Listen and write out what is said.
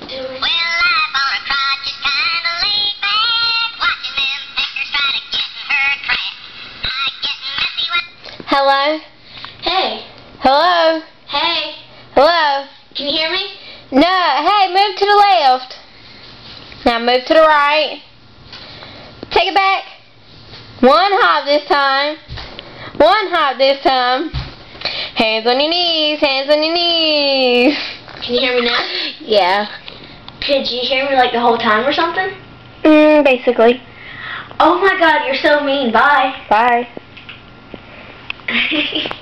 Well, life on a crotch is kinda laid back, watching them pickers try to get in her track. I getting messy with... Hello? Hey. Hello? Hey. Hello? Can you hear me? No, hey, move to the left. Now move to the right. Take it back. One hop this time. One hop this time. Hands on your knees, hands on your knees. Can you hear me now? Yeah. Could you hear me like the whole time or something? Basically. Oh my god, you're so mean. Bye. Bye.